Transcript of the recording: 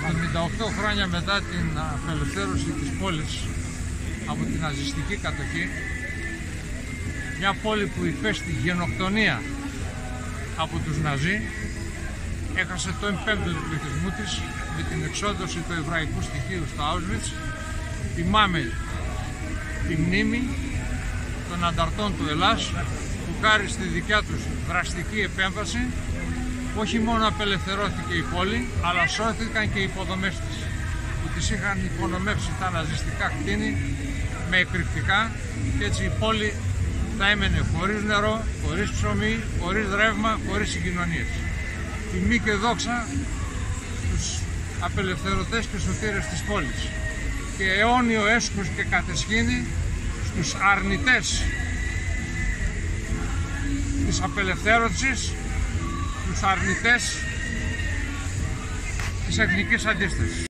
78 χρόνια μετά την απελευθέρωση της πόλης από την ναζιστική κατοχή, μια πόλη που υπέστη γενοκτονία από τους Ναζί, έχασε το 1/5 του πληθυσμού της με την εξόντωση του εβραϊκού στοιχείου στο Auschwitz. Τιμάμε τη μνήμη των ανταρτών του Ελλάς που χάρη στη δικιά τους δραστική επέμβαση όχι μόνο απελευθερώθηκε η πόλη, αλλά σώθηκαν και οι υποδομές της που τις είχαν υπονομεύσει τα ναζιστικά κτίνη με εκρηκτικά, και έτσι η πόλη θα έμενε χωρίς νερό, χωρίς ψωμί, χωρίς ρεύμα, χωρίς συγκοινωνίες. Τιμή και δόξα στους απελευθερωτές και σωτήρες της πόλης και αιώνιο έσχος και κατεσχήνη στους αρνητές της απελευθέρωσης, τους αρνητές της εθνικής αντίστασης.